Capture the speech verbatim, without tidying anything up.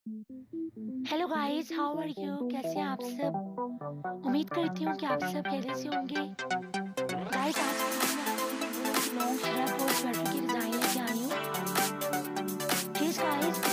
Hello guys, how are you? कैसे हैं आप सब? उम्मीद करती हूँ कि आप सब खैरियत से होंगे। गाइस, आज की वीडियो में आपके लिए लॉन्ग श्रग और स्वेटर की डिज़ाइन लेके आई हूँ। Please guys,